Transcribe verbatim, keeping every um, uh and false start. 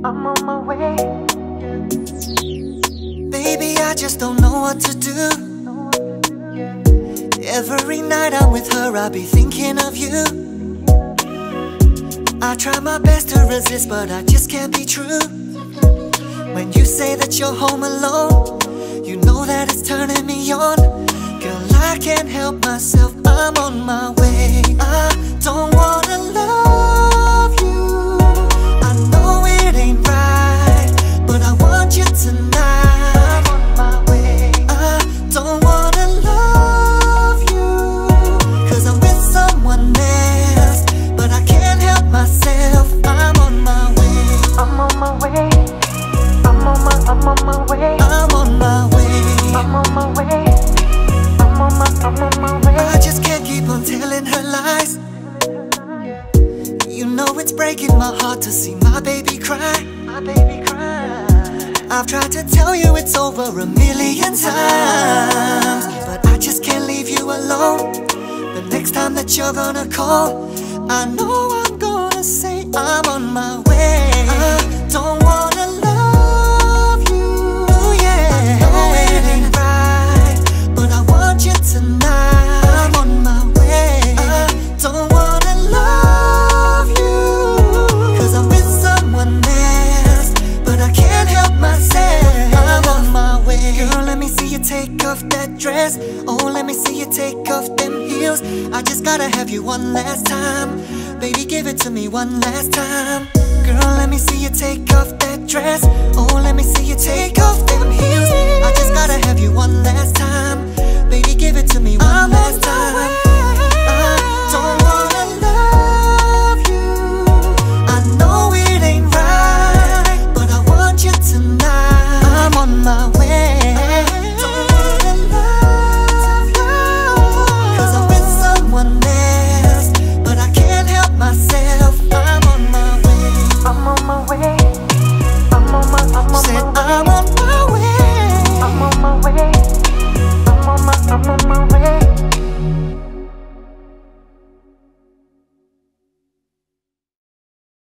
I'm on my way. Baby, I just don't know what to do. Every night I'm with her, I be thinking of you. I try my best to resist, but I just can't be true. When you say that you're home alone, you know that it's turning me on. Girl, I can't help myself, I'm on my way. I don't wanna love you, I know it ain't right, but I want you tonight. I'm on my way. I don't wanna love you, cause I'm with someone else, but I can't help myself, I'm on my way. I'm on my way. I'm on my, I'm on my way. I'm on my way. I'm on my way. I'm on my, I'm on my way. I just can't keep on telling her lies. You know it's breaking my heart to see my baby cry. My baby cry. I've tried to tell you it's over a million times, but I just can't leave you alone. The next time that you're gonna call, I know I'm gonna say I'm on my way. I don't wanna love you, yeah. I know it ain't right, but I want you tonight. I'm on my way. I don't wanna love you, cause I'm with someone else, but I can't help myself, I'm on my way. Girl, let me see you take off that dress. Oh, let me see you take off them heels. I just gotta have you one last time. Baby, give it to me one last time. Girl, let me see you take off that dress. Oh, let me see you take off them heels. I just gotta have you one last time. Baby, give it to me one last time.